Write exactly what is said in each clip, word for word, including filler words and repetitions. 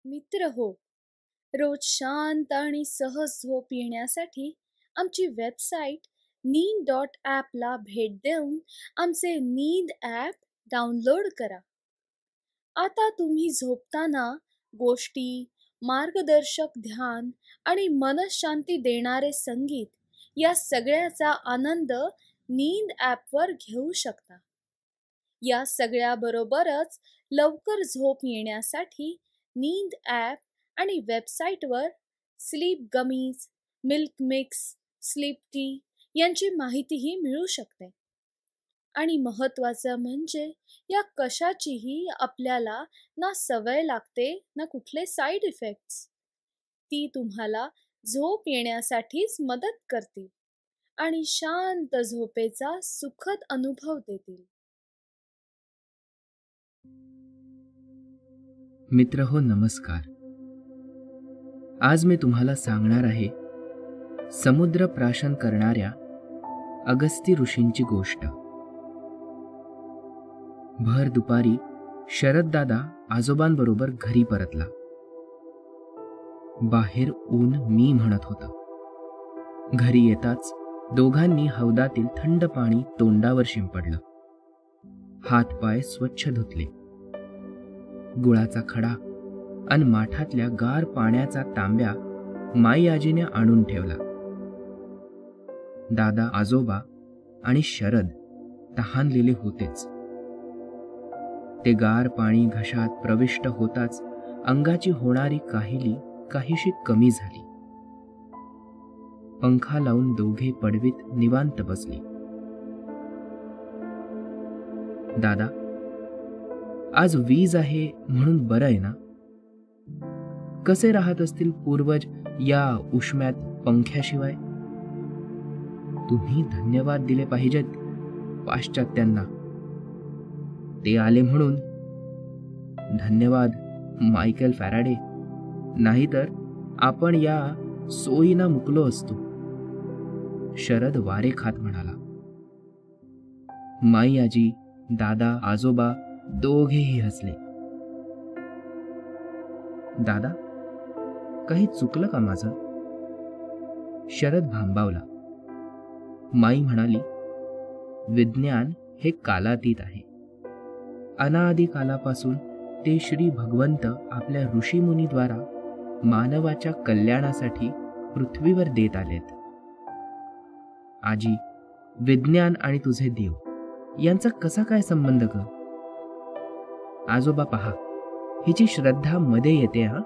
मित्र हो, रोज शांत आणि सहज झोप येण्यासाठी आमची वेबसाईट नींद डॉट ॲपला भेट देऊन आमचे नींद ॲप डाउनलोड करा. आता तुम्ही झोपताना गोष्टी, मार्गदर्शक ध्यान आणि मनशांती देणारे संगीत या सगळ्याचा आनंद नींद ॲपवर घेऊ शकता. या सगळ्याबरोबरच लवकर झोप येण्यासाठी नींद ॲप आणि वेबसाईटवर sleep gummies, milk mix, sleep tea यांची माहितीही मिळू शकते. आणि महत्त्वाचं म्हणजे या कशाचीही आपल्याला ना सवय लागते ना कुठले साईड इफेक्ट्स. ती तुम्हाला झोप येण्यासाठीच मदत करतील आणि शांत झोपेचा सुखद अनुभव देतील. मित्र हो, नमस्कार. आज मी तुम्हाला सांगणार आहे समुद्र प्राशन करणाऱ्या अगस्ती ऋषींची गोष्ट. भर दुपारी शरद दादा आजोबांबरोबर घरी परतला. बाहेर ऊन मी म्हणत होतं. घरी येताच दोघांनी हौदातील थंड पाणी तोंडावर शिंपडलं. हातपाय स्वच्छ धुतले. गुळाचा खडा आणि माठातल्या गार पाण्याचा तांब्या माई आजीने आणून ठेवला. दादा, आजोबा आणि शरद तहानलेले होतेच. ते गार पाणी घशात प्रविष्ट होताच अंगाची होणारी काहिली काहीशी कमी झाली. पंखा लावून दोघे पडवीत निवांत बसले. दादा, आज वीज आहे म्हणून बरं आहे ना? कसे राहत असतील पूर्वज या उष्म्यात पंख्याशिवाय? तुम्ही धन्यवाद दिले पाहिजेत पाश्चात्यांना. ते आले म्हणून. धन्यवाद मायकेल फॅराडे, नाहीतर आपण या सोयीना मुकलो असतो. शरद वारे खात म्हणाला. माई आजी, दादा, आजोबा दोघेही हसले. दादा, काही चुकलं का माझं? शरद भांबावला. माई म्हणाली, विज्ञान हे कालातीत आहे. अनादी कालापासून ते श्री भगवंत आपल्या ऋषीमुनीद्वारा मानवाच्या कल्याणासाठी पृथ्वीवर देत आलेत. आजी, विज्ञान आणि तुझे देव यांचा कसा काय संबंध ग? आजोबा, पहा, हिची श्रद्धा मध्ये येते. हा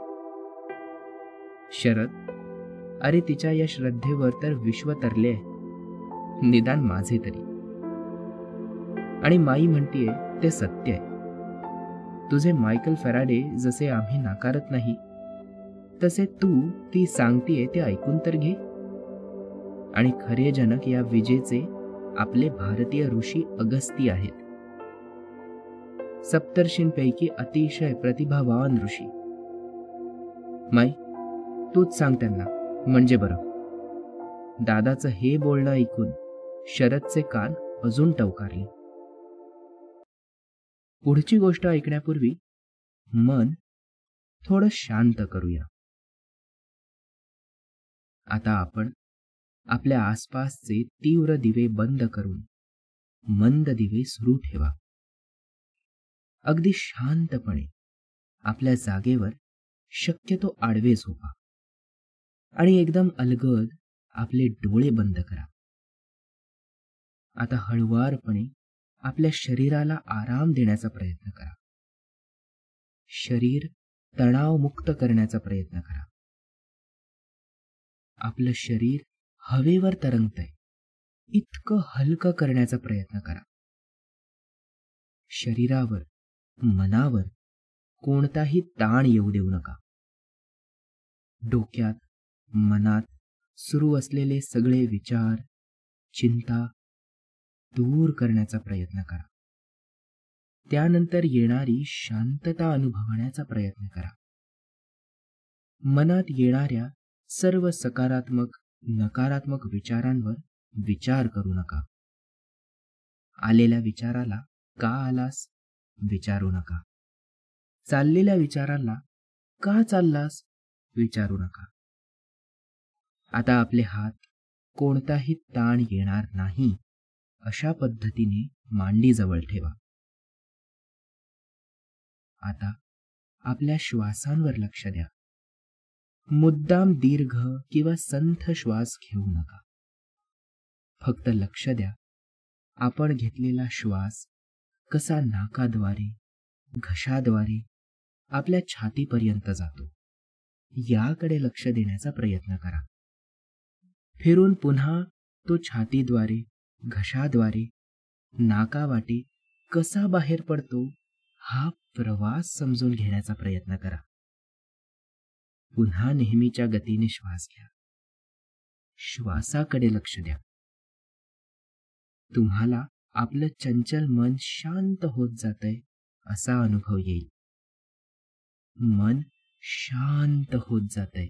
शरद, अरे तिच्या या श्रद्धेवर तर विश्व तरले, निदान माझे तरी. आणि माई म्हणतीये ते सत्य आहे. तुझे मायकेल फॅराडे जसे आम्ही नाकारत नाही, तसे तू ती सांगतीये ते ऐकून तर घे. आणि खरे जनक या विजेचे आपले भारतीय ऋषी अगस्ती आहेत. सप्तर्षींपैकी अतिशय प्रतिभावान ऋषी. माई, तूच सांग त्यांना म्हणजे बरं. दादाचं हे बोलणं ऐकून शरदचे कान अजून टवकारले. पुढची गोष्ट ऐकण्यापूर्वी मन थोडं शांत करूया. आता आपण आपल्या आसपासचे तीव्र दिवे बंद करून मंद दिवे सुरू ठेवा. अगदी शांतपणे आपल्या जागेवर शक्यतो आडवे झोपा आणि एकदम अलगद आपले डोळे बंद करा. आता हळुवारपणे आपल्या शरीराला आराम देण्याचा प्रयत्न करा. शरीर तणावमुक्त करण्याचा प्रयत्न करा. आपलं शरीर हवेवर तरंगतंय इतकं हलकं करण्याचा प्रयत्न करा. शरीरावर, मनावर कोणताही ताण येऊ देऊ नका. डोक्यात, मनात सुरू असलेले सगळे विचार, चिंता दूर करण्याचा प्रयत्न करा. त्यानंतर येणारी शांतता अनुभवण्याचा प्रयत्न करा. मनात येणाऱ्या सर्व सकारात्मक, नकारात्मक विचारांवर विचार करू नका. आलेल्या विचाराला का आलास विचारू नका. चाललेल्या विचाराला का चाललास विचारू नका. आता आपले हात कोणताही ताण येणार नाही अशा पद्धतीने मांडी जवळ ठेवा. आता आपल्या श्वासांवर लक्ष द्या. मुद्दाम दीर्घ किंवा संथ श्वास घेऊ नका. फक्त लक्ष द्या आपण घेतलेला श्वास कसा नाकाद्वारे घशाद्वारे आपल्या छातीपर्यंत जातो याकडे लक्ष देण्याचा प्रयत्न करा. फिरून पुन्हा तो छातीद्वारे घशाद्वारे नाकावाटे कसा बाहेर पडतो हा प्रवास समजून घेण्याचा प्रयत्न करा. पुन्हा नेहमीच्या गतीने श्वास घ्या. श्वासाकडे लक्ष द्या. तुम्हाला आपलं चंचल मन शांत होत जातंय असा अनुभव येईल. मन शांत होत जातंय,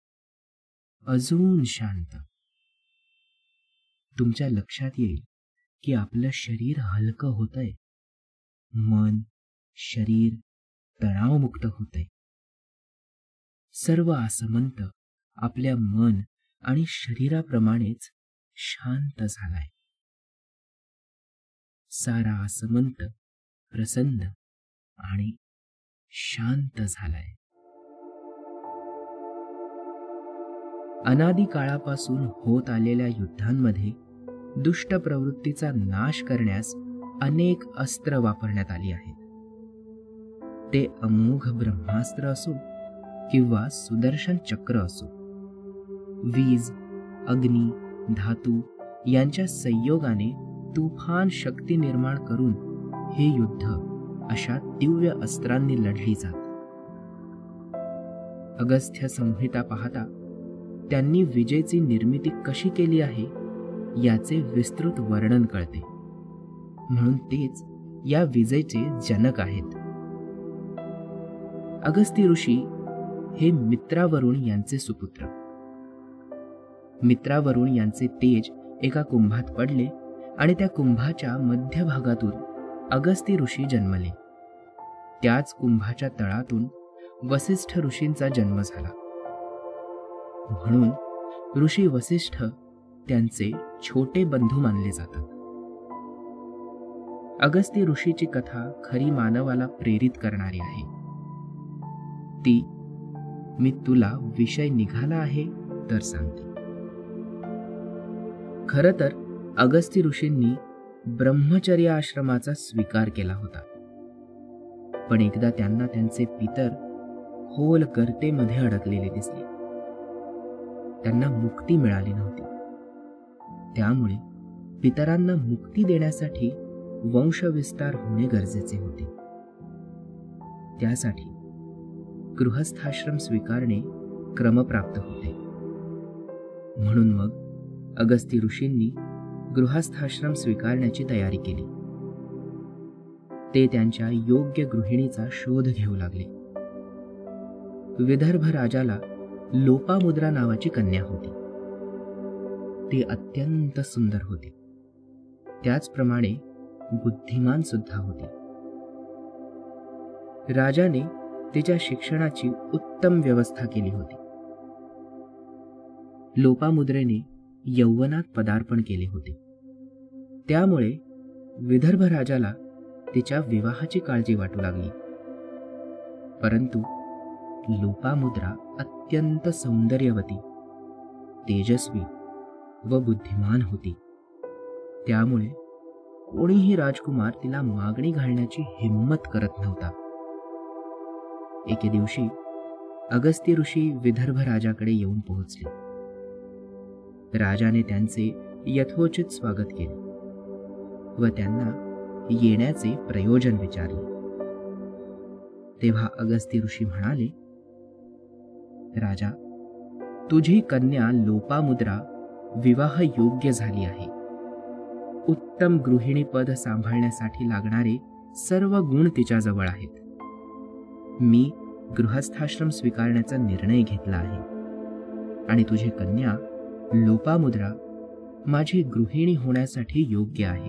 अजून शांत. तुमच्या लक्षात येईल की आपलं शरीर हलकं होतंय. मन शरीर तणावमुक्त होतंय. सर्व आसमंत आपल्या मन आणि शरीराप्रमाणेच शांत झालाय. सारा आसमंत प्रसन्न आणि शांत झालाय. अनादी काळापासून होत आलेल्या युद्धांमध्ये दुष्ट प्रवृत्तीचा नाश करण्यास अनेक अस्त्र वापरण्यात आली आहेत. ते अमोघ ब्रह्मास्त्र असो किंवा सुदर्शन चक्र असो. वीज, अग्नी, धातू यांच्या संयोगाने तुफान शक्ती निर्माण करून हे युद्ध अशा दिव्य अस्त्रांनी लढली जात. अगस्त्य संहिता पाहता त्यांनी विजेची निर्मिती कशी केली आहे याचे विस्तृत वर्णन कळते. म्हणून तेच या विजेचे जनक आहेत. अगस्ती ऋषी हे मित्रावरुण यांचे सुपुत्र. मित्रावरुण यांचे तेज एका कुंभात पडले आणि त्या कुंभाच्या मध्यभागातून अगस्ती ऋषी जन्मले. त्याच कुंभाच्या तळातून वसिष्ठ ऋषींचा जन्म झाला. म्हणून ऋषी वसिष्ठ त्यांचे छोटे बंधू मानले जातात. अगस्ती ऋषीची कथा खरी मानवाला प्रेरित करणारी आहे. ती मी तुला विषय निघाला आहे तर सांगते. खरं तर अगस्ती ऋषींनी ब्रह्मचर्य आश्रमाचा स्वीकार केला होता. पण एकदा त्यांना त्यांचे पितर खोल गर्तेमध्ये अडकलेले दिसले. त्यांना मुक्ती मिळाली नव्हती. त्यामुळे पितरांना मुक्ती देण्यासाठी वंशविस्तार होणे गरजेचे होते. त्यासाठी गृहस्थाश्रम स्वीकारणे क्रमप्राप्त होते. म्हणून मग अगस्ती ऋषींनी गृहस्थाश्रम स्वीकारण्याची तयारी केली. ते त्यांच्या योग्य गृहिणीचा शोध घेऊ लागले. विदर्भ राजाला लोपामुद्रा नावाची कन्या होती. ती अत्यंत सुंदर होती. त्याचप्रमाणे बुद्धिमान सुद्धा होती. राजाने तिच्या शिक्षणाची उत्तम व्यवस्था केली होती. लोपामुद्रेने यौवनात पदार्पण केले होते. त्यामुळे विदर्भ राजाला तिच्या विवाहाची काळजी वाटू लागली. परंतु लोपामुद्रा अत्यंत सौंदर्यवती, तेजस्वी व बुद्धिमान होती. त्यामुळे कोणीही राजकुमार तिला मागणी घालण्याची हिम्मत करत नव्हता. एके दिवशी अगस्ती ऋषी विदर्भ राजाकडे येऊन पोहोचले. राजाने त्यांचे यथोचित स्वागत केले व त्यांना येण्याचे प्रयोजन विचारले. तेव्हा अगस्ती ऋषी म्हणाले, राजा, तुझी कन्या लोपामुद्रा विवाह योग्य झाली आहे. उत्तम गृहिणी पद सांभाळण्यासाठी लागणारे सर्व गुण तिच्याजवळ आहेत. मी गृहस्थाश्रम स्वीकारण्याचा निर्णय घेतला आहे आणि तुझी कन्या लोपामुद्रा माझी गृहिणी होण्यासाठी योग्य आहे.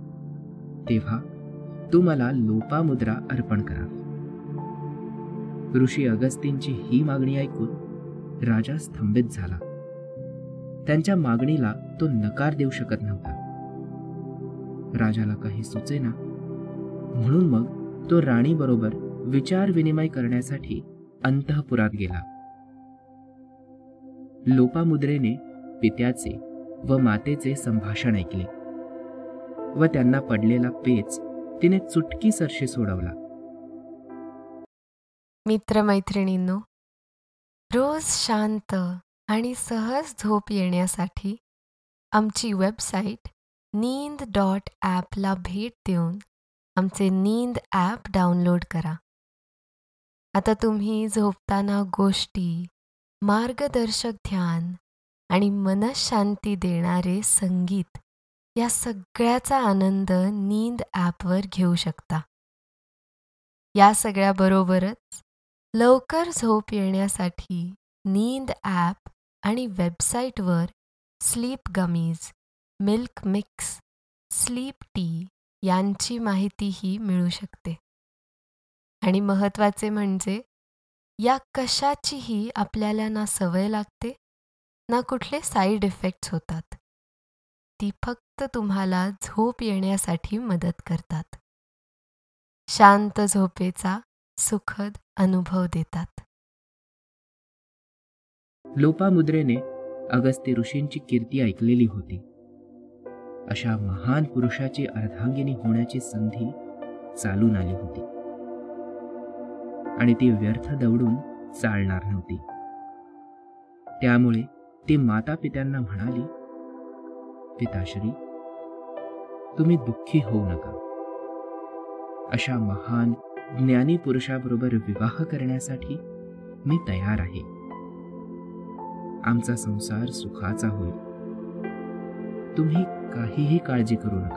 तेव्हा तू मला लोपामुद्रा अर्पण करावी. ऋषी अगस्तींची ही मागणी ऐकून राजा स्तंभित झाला. त्यांच्या मागणीला तो नकार देऊ शकत नव्हता. राजाला काही सुचेना, म्हणून मग तो राणी बरोबर विचार विनिमय करण्यासाठी अंतःपुरात गेला. लोपामुद्रेने पित्याचे व मातेचे संभाषण ऐकले व त्यांना पडलेला पेच तिने चुटकीसरशी सोडवला. मित्रमैत्रिणींनो, रोज शांत आणि सहज झोप येण्यासाठी आमची वेबसाईट नींद डॉट ॲपला भेट देऊन आमचे नींद ॲप डाउनलोड करा. आता तुम्ही झोपताना गोष्टी, मार्गदर्शक ध्यान आणि मनशांती देणारे संगीत या सगळ्याचा आनंद नींद ॲपवर घेऊ शकता. या सगळ्याबरोबरच लवकर झोप येण्यासाठी नींद ॲप आणि वेबसाईटवर sleep gummies, milk mix, sleep tea यांची माहितीही मिळू शकते. आणि महत्त्वाचे म्हणजे या कशाचीही आपल्याला ना सवय लागते ना कुठले साईड इफेक्ट्स होतात. ती फक्त तुम्हाला झोप येण्यासाठी मदत करतात, शांत झोपेचा सुखद अनुभव देतात. लोपामुद्रेने अगस्त्य ऋषींची कीर्ती ऐकलेली होती. अशा महान पुरुषाची अर्धांगिनी होण्याची संधी चालून आली होती आणि ती व्यर्थ दौडून चालणार नव्हती. त्यामुळे ती माता पित्यांना म्हणाली, पिताश्री, तुम्ही दुःखी होऊ नका. अशा महान ज्ञानी पुरुषाबरोबर विवाह करण्यासाठी मी तयार आहे. आमचा संसार सुखाचा होईल. तुम्ही काहीही काळजी करू नका.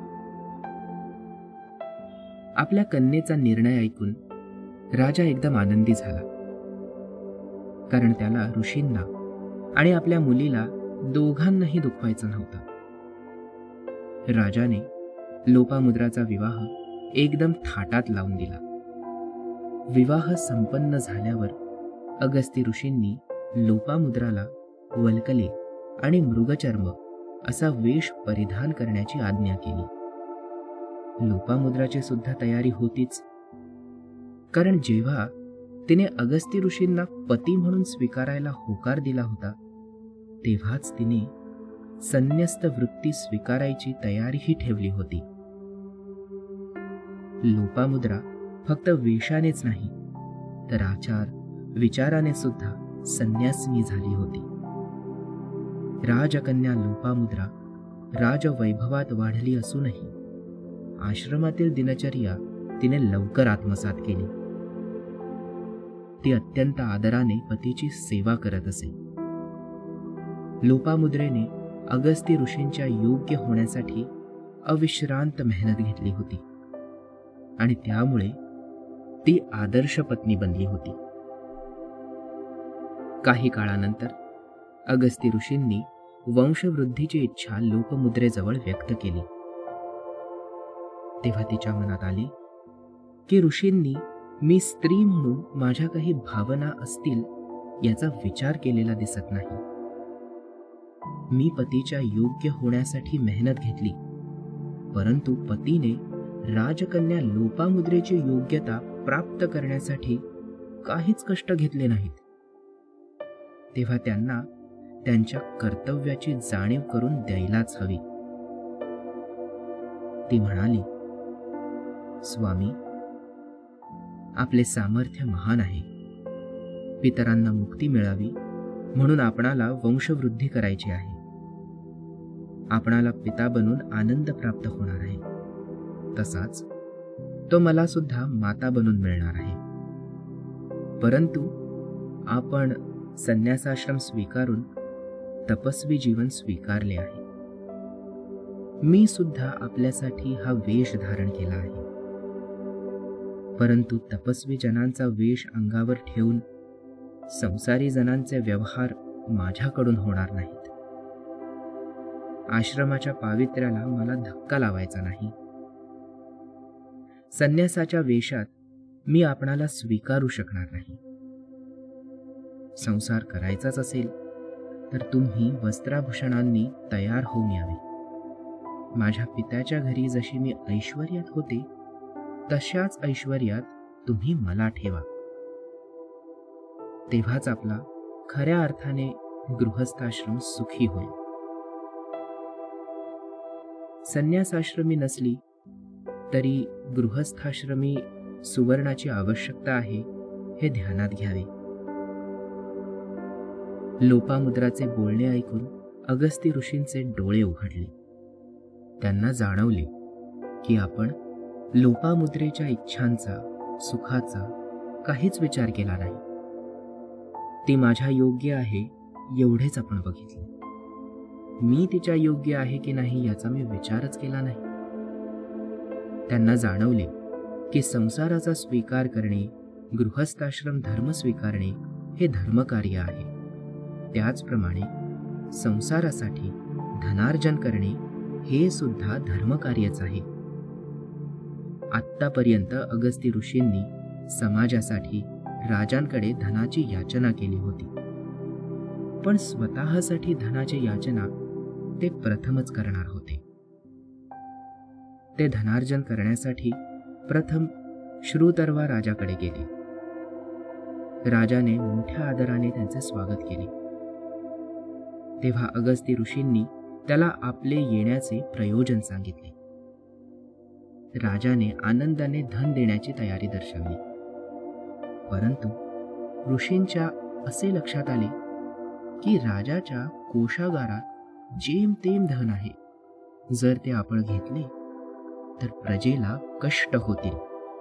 आपल्या कन्येचा निर्णय ऐकून राजा एकदम आनंदी झाला, कारण त्याला ऋषींना आणि आपल्या मुलीला दोघांनाही दुखवायचं नव्हतं. राजाने लोपामुद्राचा विवाह एकदम थाटात लावून दिला. विवाह संपन्न झाल्यावर अगस्त्य ऋषींनी लोपामुद्राला वल्कले आणि मृगचर्म असा वेश परिधान करण्याची आज्ञा केली. लोपामुद्राची सुद्धा तयारी होतीच, कारण जेव्हा तिने अगस्त्य ऋषींना पती म्हणून स्वीकारायला होकार दिला होता, तेव्हाच तिने संन्यस्त वृत्ती स्वीकारायची तयारीही ठेवली होती. लोपामुद्रा फक्त वेशानेच नाही, तर आचार विचाराने सुद्धा संन्यासिनी झाली होती. राजकन्या लोपामुद्रा राजवैभवात वाढली असूनही आश्रमातील दिनचर्या तिने लवकर आत्मसात केली. ती अत्यंत आदराने पतीची सेवा करत असे. लोपामुद्रेने अगस्त्य ऋषींच्या योग्य होण्यासाठी अविश्रांत मेहनत घेतली होती आणि त्यामुळे ती आदर्श पत्नी बनली होती. काही काळानंतर अगस्त्य ऋषींनी वंशवृद्धीची इच्छा लोपामुद्रेजवळ व्यक्त केली. तेव्हा तिच्या मनात आले की ऋषींनी मी स्त्री म्हणून माझ्या काही भावना असतील याचा विचार केलेला दिसत नाही. मी पतीच्या योग्य होण्यासाठी मेहनत घेतली, परंतु पतीने राजकन्या लोपामुद्रेची योग्यता प्राप्त करण्यासाठी काहीच कष्ट घेतले नाहीत. तेव्हा त्यांना त्यांच्या कर्तव्याची जाणीव करून द्यायलाच हवी. ती म्हणाली, स्वामी, आपले सामर्थ्य महान आहे. पितरांना मुक्ती मिळावी म्हणून आपणाला वंशवृद्धी करायची आहे. आपणाला पिता बनून आनंद प्राप्त होणार आहे, तसाच तो मला सुद्धा माता बनून मिळणार आहे. परंतु आपण संन्यासाश्रम स्वीकारून तपस्वी जीवन स्वीकारले आहे. मी सुद्धा आपल्यासाठी हा वेश धारण केला आहे, परंतु तपस्वी जनांचा वेश अंगावर ठेवून संसारी जनांचे व्यवहार माझ्याकडून होणार नाहीत. आश्रमाच्या पावित्र्याला मला धक्का लावायचा नाही. संन्यासाच्या वेशात मी आपणाला स्वीकारू शकणार नाही. संसार करायचाच असेल तर तुम्ही वस्त्राभूषणांनी तयार होऊन यावे. माझ्या पित्याच्या घरी जशी मी ऐश्वर्यात होते तशाच ऐश्वर्यात तुम्ही मला ठेवा. तेव्हाच आपला खऱ्या अर्थाने गृहस्थाश्रम सुखी होईल. संन्यासाश्रमी नसली तरी गृहस्थाश्रमी सुवर्णाची आवश्यकता आहे हे ध्यानात घ्यावे. लोपामुद्राचे बोलणे ऐकून अगस्ती ऋषींचे डोळे उघडले. त्यांना जाणवले की आपण लोपामुद्रेच्या इच्छांचा, सुखाचा काहीच विचार केला नाही. ती माझ्या योग्य आहे एवढेच आपण बघितले. मी तिच्या योग्य आहे की नाही याचा मी विचारच केला नाही. त्यांना जाणवले की संसाराचा स्वीकार करणे, गृहस्थाश्रम धर्म स्वीकारणे हे धर्मकार्य आहे. त्याचप्रमाणे संसारासाठी धनार्जन करणे हे सुद्धा धर्मकार्यच आहे. आत्तापर्यंत अगस्ती ऋषींनी समाजासाठी राजांकडे धनाची याचना केली होती, पण स्वतःसाठी धनाची याचना ते प्रथमच करणार होते. ते धनार्जन करण्यासाठी प्रथम श्रुतर्वा राजाकडे गेले. राजाने मोठ्या आदराने त्यांचे स्वागत केले. तेव्हा अगस्ती ऋषींनी त्याला आपले येण्याचे प्रयोजन सांगितले. राजाने आनंदाने धन देण्याची तयारी दर्शवली. परंतु ऋषींच्या असे लक्षात आले की राजाच्या कोशागारात जेमतेम धन आहे. जर ते आपण घेतले तर प्रजेला कष्ट होतील.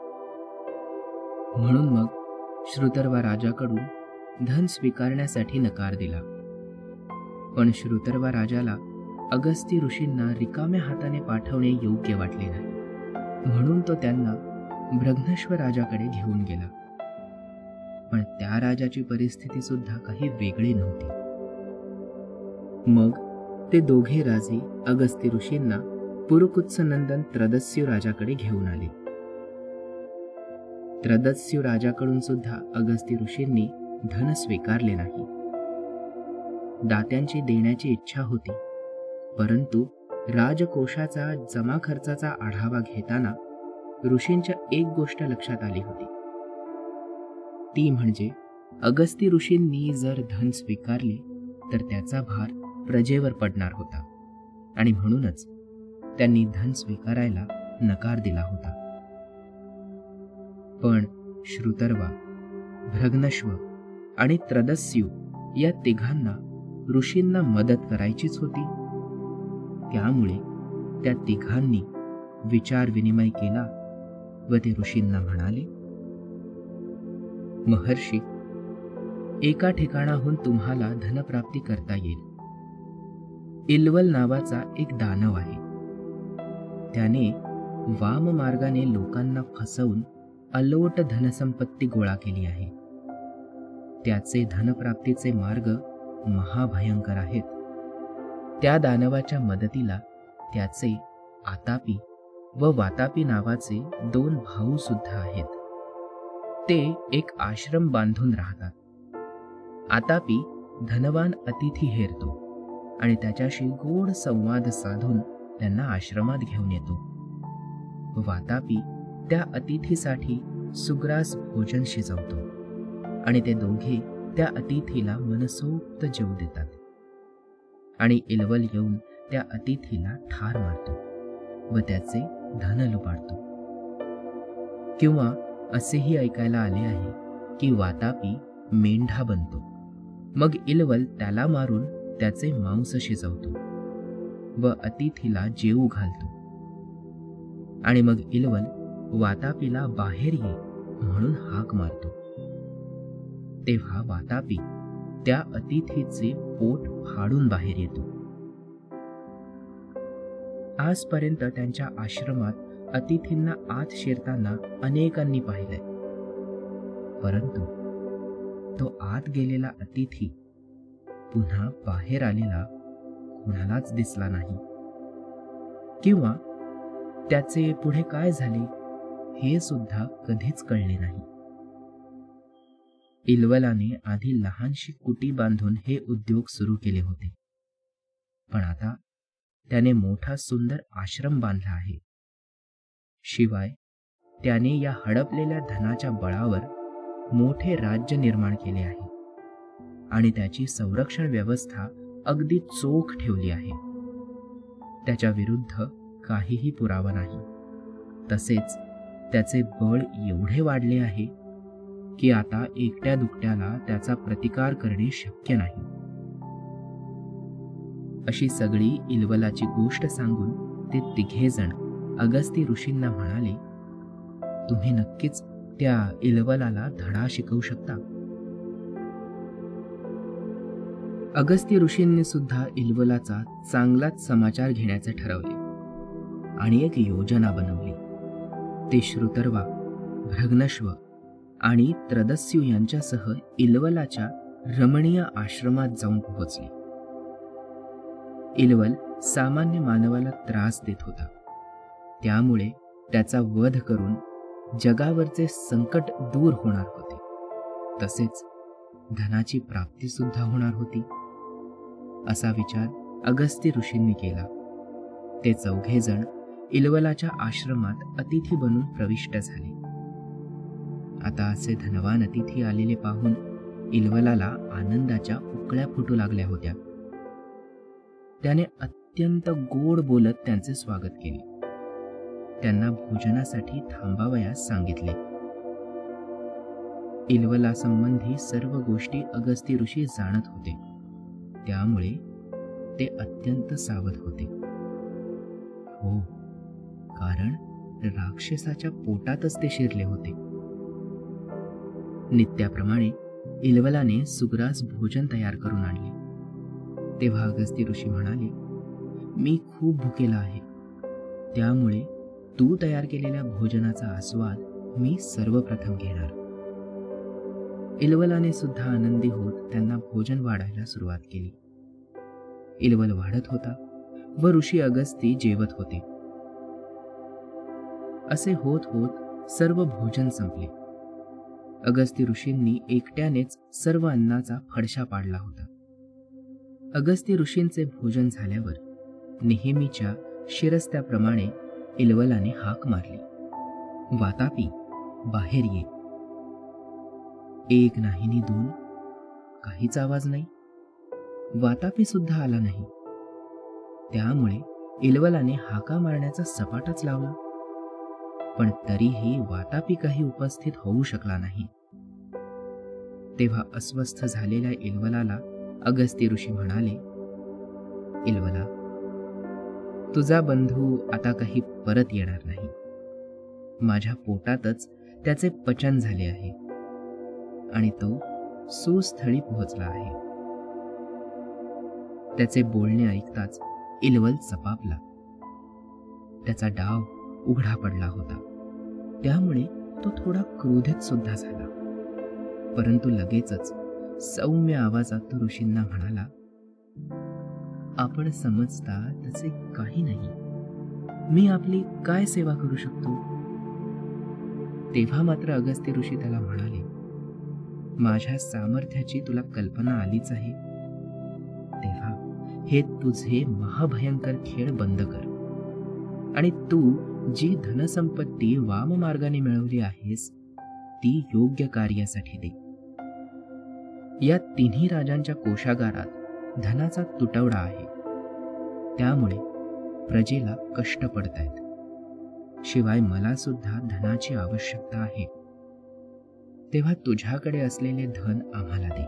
म्हणून मग श्रुतर्वा राजाकडून धन स्वीकारण्यासाठी नकार दिला. पण श्रुतर्वा राजाला अगस्ती ऋषींना रिकाम्या हाताने पाठवणे योग्य वाटले नाही. म्हणून तो त्यांना ब्रह्मश्व राजाकडे घेऊन गेला. पण त्या राजाची परिस्थिती सुद्धा काही वेगळी नव्हती. मग ते दोघे राजे अगस्ती ऋषींना पुरुकुत्स नंदन त्रदस्यू राजाकडे घेऊन आले. त्रदस्यू राजाकडून सुद्धा अगस्ती ऋषींनी धन स्वीकारले नाही. दात्यांची देण्याची इच्छा होती, परंतु राजकोषाचा जमा खर्चाचा आढावा घेताना ऋषींच्या एक गोष्ट लक्षात आली होती. ती म्हणजे अगस्ती ऋषींनी जर धन स्वीकारले तर त्याचा भार प्रजेवर पडणार होता आणि म्हणूनच त्यांनी धन स्वीकारायला नकार दिला होता. पण श्रुतर्वा, भ्रग्नश्व आणि त्रदस्यू या तिघांना ऋषींना मदत करायचीच होती. त्यामुळे त्या तिघांनी विचार विनिमय केला व ते ऋषींना म्हणाले, महर्षी, एका ठिकाणाहून तुम्हाला धनप्राप्ती करता येईल. इल्वल नावाचा एक दानव आहे. त्याने वाम मार्गाने लोकांना फसवून अलोट धनसंपत्ती गोळा केली आहे. त्याचे धनप्राप्तीचे मार्ग महाभयंकर आहेत. त्या दानवाच्या मदतीला त्याचे आतापी व वातापी नावाचे दोन भाऊ सुद्धा आहेत. ते एक आश्रम बांधून राहतात. आतापी धनवान अतिथी हेरतो आणि त्याच्याशी गोड संवाद साधून त्यांना आश्रमात घेऊन येतो. वातापी त्या अतिथीसाठी सुग्रास भोजन शिजवतो आणि ते दोघे त्या अतिथीला मनसोक्त जेवू देतात. आणि इल्वल येऊन त्या अतिथीला ठार मारतो व त्याचे धन लुबाडतो. किंवा असेही ऐकायला आले आहे की वातापी मेंढा बनतो, मग इल्वल त्याला मारून त्याचे मांस शिजवतो व अतिथीला जेवू घालतो. आणि मग इल्वल वातापीला बाहेर ये म्हणून हाक मारतो. तेव्हा वातापी त्या अतिथीचे पोट फाडून बाहेर येतो. आजपर्यंत त्यांच्या आश्रमात अतिथींना आत शिरताना अनेकांनी पाहिलंय, परंतु तो आत गेलेला अतिथी पुन्हा बाहेर आलेला कुणालाच दिसला नाही. किंवा त्याचे पुढे काय झाले हे सुद्धा कधीच कळले नाही. इल्वलाने आधी लहानशी कुटी बांधून हे उद्योग सुरू केले होते, पण आता त्याने मोठा सुंदर आश्रम बांधला आहे. शिवाय त्याने या हडपलेल्या धनाच्या बळावर मोठे राज्य निर्माण केले आहे आणि त्याची संरक्षण व्यवस्था अगदी चोख ठेवली आहे. त्याच्या विरुद्ध काहीही पुरावा नाही. तसेच त्याचे बळ एवढे वाढले आहे की आता एकट्या दुकट्याला त्याचा प्रतिकार करणे शक्य नाही. अशी सगळी इल्वलाची गोष्ट सांगून ते तिघे जण अगस्ती ऋषींना म्हणाले, तुम्ही नक्कीच त्या इल्वलाला धडा शिकवू शकता. अगस्ती ऋषींनी सुद्धा इल्वलाचा चांगलाच समाचार घेण्याचे ठरवले आणि एक योजना बनवली. ते श्रुतर्वा, भ्रग्नश्व आणि त्रदस्यू यांच्यासह इल्वलाच्या रमणीय आश्रमात जाऊन पोहोचले. इल्वल सामान्य मानवाला त्रास देत होता, त्यामुळे त्याचा वध करून जगावरचे संकट दूर होणार होते. तसेच धनाची प्राप्ती सुद्धा होणार होती. असा विचार अगस्ती ऋषींनी केला. ते चौघे जण इल्वलाच्या आश्रमात अतिथी बनून प्रविष्ट झाले. आता असे धनवान अतिथी आलेले पाहून इल्वलाला आनंदाच्या उकळ्या फुटू लागल्या होत्या. त्याने अत्यंत गोड बोलत त्यांचे स्वागत केले. त्यांना भोजनासाठी थांबावयास सांगितले. इल्वला संबंधी सर्व गोष्टी अगस्ती ऋषी जाणत होते, त्यामुळे ते अत्यंत सावध होते. हो, कारण राक्षसाच्या पोटातच ते शिरले होते. नित्याप्रमाणे इल्वलाने सुग्रास भोजन तयार करून आणले. तेव्हा अगस्ती ऋषी म्हणाले, मी खूप भुकेला आहे, त्यामुळे तू तयार केलेल्या भोजनाचा आस्वाद मी सर्वप्रथम घेणार. इल्वलाने सुद्धा आनंदी होत त्यांना भोजन वाढायला सुरुवात केली. इल्वल वाढत होता व ऋषी अगस्ती जेवत होते. असे होत होत सर्व भोजन संपले. अगस्ती ऋषींनी एकट्यानेच सर्व अन्नाचा फडशा पाडला होता. अगस्ती ऋषींचे भोजन झाल्यावर नेहमीच्या शिरस्त्याप्रमाणे इल्वलाने हाक मारली, वातापी, बाहेर ये. एक नाही नि दोन, काहीच आवाज नाही. वातापी सुद्धा आला नाही. त्यामुळे इल्वलाने हाका मारण्याचा सपाटाच लावला, पण तरीही वातापी काही उपस्थित होऊ शकला नाही. तेव्हा अस्वस्थ झालेल्या इल्वलाला अगस्ती ऋषी म्हणाले, इल्वला, तुझा बंधू आता काही परत येणार नाही. माझ्या पोटातच त्याचे पचन झाले आहे आणि तो सुस्थळी पोहोचला आहे. त्याचे बोलणे ऐकताच इल्वल चपापला. त्याचा डाव उघडा पडला होता, त्यामुळे तो थोडा क्रोधित सुद्धा झाला. परंतु लगेचच सौम्य आवाजात तो ऋषींना म्हणाला, आपण समजता तसे काही नाही. मी आपली काय सेवा करू शकतो? तेव्हा मात्र अगस्ती ऋषी त्याला म्हणाले, माझ्या सामर्थ्याची तुला कल्पना आलीच आहे. तेव्हा हे तुझे महाभयंकर खेळ बंद कर आणि तू जी धनसंपत्ती वाममार्गाने मिळवली आहेस ती योग्य कार्यासाठी दे. या तिन्ही राजांच्या कोशागारात धनाचा तुटवडा आहे, त्यामुळे प्रजेला कष्ट पडतायत. शिवाय मला सुद्धा धनाची आवश्यकता आहे. तेव्हा तुझ्याकडे असलेले धन आम्हाला दे.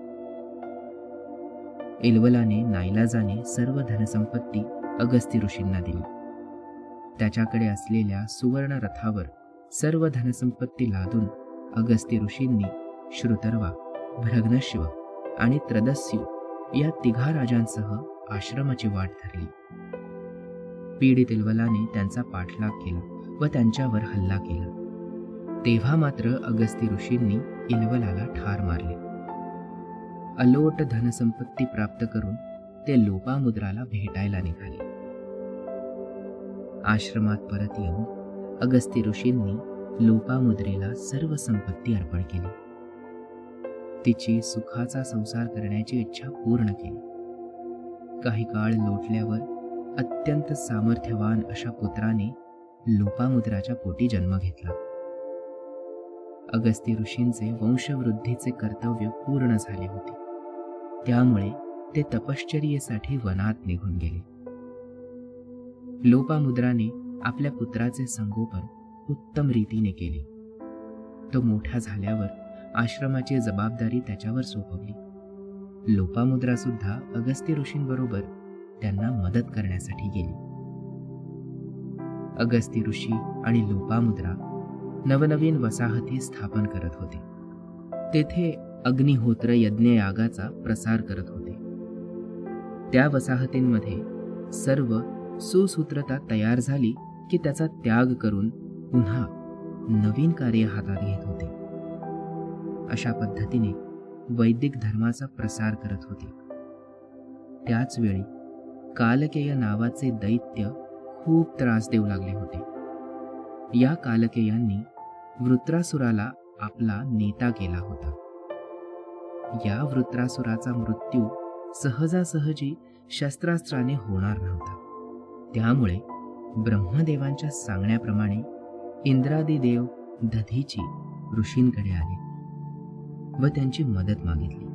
इल्वलाने नाईलाजाने सर्व धनसंपत्ती अगस्ती ऋषींना दिली. त्याच्याकडे असलेल्या सुवर्ण रथावर सर्व धनसंपत्ती लादून अगस्ती ऋषींनी श्रुतर्वा, भ्रग्नश्व आणि त्रदस्यू या तिघा राजांसह आश्रमाची वाट धरली. पीडित इल्वलाने त्यांचा पाठलाग केला व त्यांच्यावर हल्ला केला. तेव्हा मात्र अगस्ती ऋषींनी इल्वलाला ठार मारले. अलोट धनसंपत्ती प्राप्त करून ते लोपामुद्राला भेटायला निघाले. आश्रमात परत येऊन अगस्ती ऋषींनी लोपामुद्रेला सर्व संपत्ती अर्पण केली. तिची सुखाचा संसार करण्याची इच्छा पूर्ण केली. काही काळ लोटल्यावर अत्यंत सामर्थ्यवान अशा पुत्राने लोपामुद्राच्या पोटी जन्म घेतला. अगस्त्य ऋषींचे वंशवृद्धीचे कर्तव्य पूर्ण झाले होते. त्यामुळे ते तपश्चर्येसाठी वनात निघून गेले. लोपामुद्राने आपल्या पुत्राचे संगोपन उत्तम रीतीने केले. तो मोठा झाल्यावर आश्रमाची जबाबदारी त्याच्यावर सोपवली. लोपामुद्रा सुद्धा अगस्त्य ऋषींबरोबर त्यांना मदत करण्यासाठी गेली. अगस्त्य ऋषी आणि लोपामुद्रा नवनवीन वसाहती स्थापन करत होते. तेथे अग्निहोत्र यज्ञयागाचा प्रसार करत होते. त्या वसाहतींमध्ये सर्व सुसूत्रता तयार झाली की त्याचा त्याग करून पुन्हा नवीन कार्य हातात घेत होते. अशा पद्धतीने वैदिक धर्माचा प्रसार करत होते. त्याच वेळी कालकेय नावाचे दैत्य खूप त्रास देऊ लागले होते. या कालकेयांनी वृत्रासुराला आपला नेता केला होता. या वृत्रासुराचा मृत्यू सहजासहजी शस्त्रास्त्राने होणार नव्हता. त्यामुळे ब्रह्मदेवांच्या सांगण्याप्रमाणे इंद्रादी देव दधीची ऋषींकडे आले व त्यांची मदत मागितली.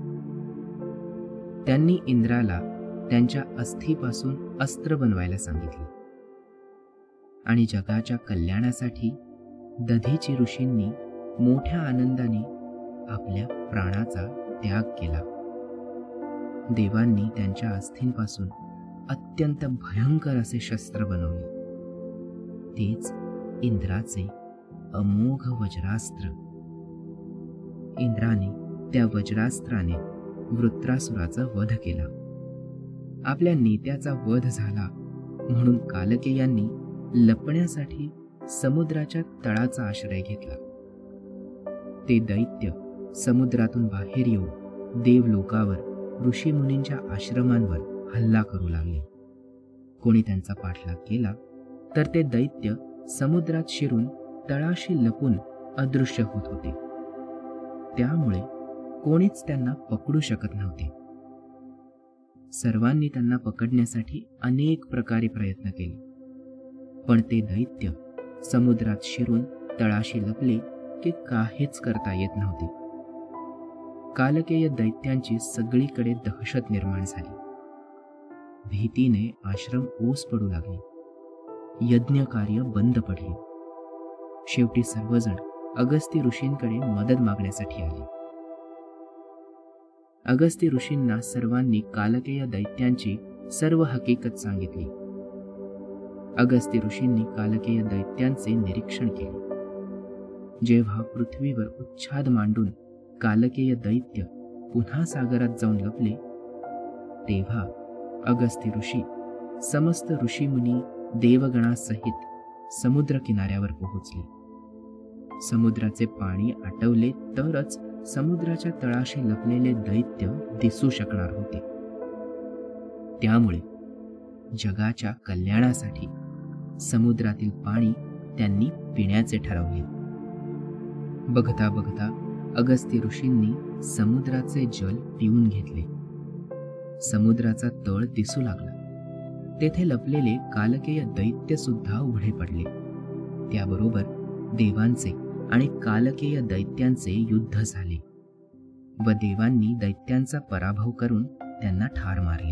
त्यांनी इंद्राला त्यांच्या अस्थीपासून अस्त्र बनवायला सांगितले आणि जगाच्या कल्याणासाठी दधीची ऋषींनी मोठ्या आनंदाने आपल्या प्राणाचा त्याग केला. देवांनी त्यांच्या अस्थींपासून अत्यंत भयंकर असे शस्त्र बनवले. तेच इंद्राचे अमोघ वज्रास्त्र. इंद्राने त्या वज्रास्त्राने वृत्रासुराचा वध केला. आपल्या नेत्याचा वध झाला म्हणून कालकेयांनी लपण्यासाठी समुद्राच्या तळाचा आश्रय घेतला. ते दैत्य समुद्रातून बाहेर येऊन देवलोकावर ऋषीमुनींच्या आश्रमांवर हल्ला करू लागले. कोणी त्यांचा पाठलाग केला तर ते दैत्य समुद्रात शिरून तळाशी लपून अदृश्य होत होते. त्यामुळे कोणीच त्यांना पकडू शकत नव्हते. सर्वांनी त्यांना पकडण्यासाठी अनेक प्रकारे प्रयत्न केले, पण ते दैत्य समुद्रात शिरून तळाशी लपले की काहीच करता येत नव्हते. कालकेय दैत्यांची सगळीकडे दहशत निर्माण झाली. भीतीने आश्रम ओस पडू लागले. यज्ञ कार्य बंद पडले. शेवटी सर्वजण अगस्त्य ऋषींकडे मदत मागण्यासाठी आले. अगस्त्य ऋषींना सर्वांनी कालकेय दैत्यांची सर्व हकीकत सांगितली. अगस्त्य ऋषींनी कालकेय दैत्यांचे निरीक्षण केले. जेव्हा पृथ्वीवर उच्छाद मांडून कालकेय दैत्य पुन्हा सागरात जाऊन लपले, तेव्हा अगस्त्य ऋषी समस्त ऋषीमुनी देवगणासहित समुद्र किनाऱ्यावर पोहोचले. समुद्राचे पाणी आटवले तरच समुद्राच्या तळाशी लपलेले दैत्य दिसू शकणार होते. त्यामुळे जगाच्या कल्याणासाठी समुद्रातील पाणी त्यांनी पिण्याचे ठरवले. बघता बघता अगस्त्य ऋषींनी समुद्राचे जल पिऊन घेतले. समुद्राचा तळ दिसू लागला. तेथे लपलेले कालकेय दैत्य सुद्धा उघडे पडले. त्याबरोबर देवांचे आणि कालकेय दैत्यांचे युद्ध झाले व देवांनी दैत्यांचा पराभव करून त्यांना ठार मारले.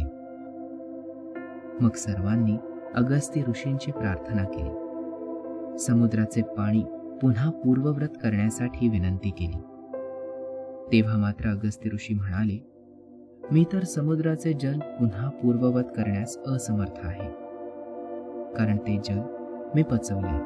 मग सर्वांनी अगस्त्य ऋषींची प्रार्थना केली. समुद्राचे पाणी पुन्हा पूर्ववत करण्यासाठी विनंती केली. तेव्हा मात्र अगस्त्य ऋषी म्हणाले, मी तर समुद्राचे जल पुन्हा पूर्ववत करण्यास असमर्थ आहे, कारण ते जल मी पचवले.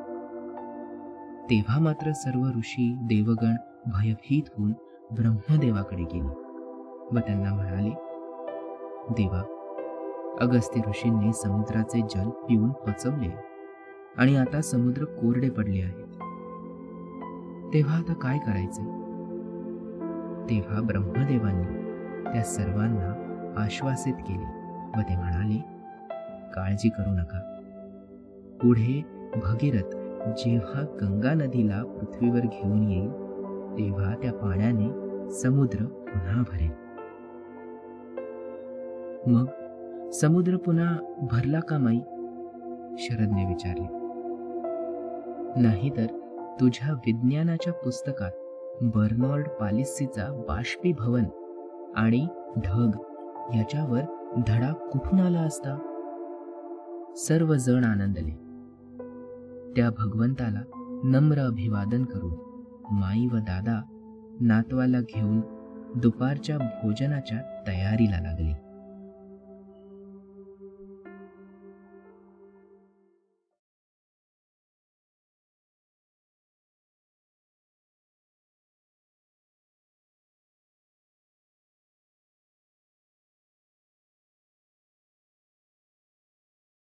तेव्हा मात्र सर्व ऋषी देवगण भयभीत होऊन ब्रह्मदेवाकडे गेले व त्यांना म्हणाले, देवा, अगस्त्य ऋषींनी समुद्राचे जल पिऊन पचवले आणि आता समुद्र कोरडे पडले आहेत. तेव्हा आता काय करायचे? तेव्हा ब्रह्मदेवांनी त्या सर्वांना आश्वासित केले व ते म्हणाले, काळजी करू नका. पुढे भगीरथ जेव्हा गंगा नदीला पृथ्वीवर घेऊन येईल तेव्हा त्या पाण्याने समुद्र पुन्हा भरेल. मग समुद्र पुन्हा भरला का माई? शरदने विचारले. नाहीतर तुझ्या विज्ञानाच्या पुस्तकात बर्नॉर्ड पालिसीचा बाष्पीभवन आणि ढग याच्यावर धडा कुठून आला असता? सर्वजण आनंदले. त्या भगवंताला नम्र अभिवादन करून माई व दादा नातवाला घेऊन दुपारच्या भोजनाच्या तयारीला लागले.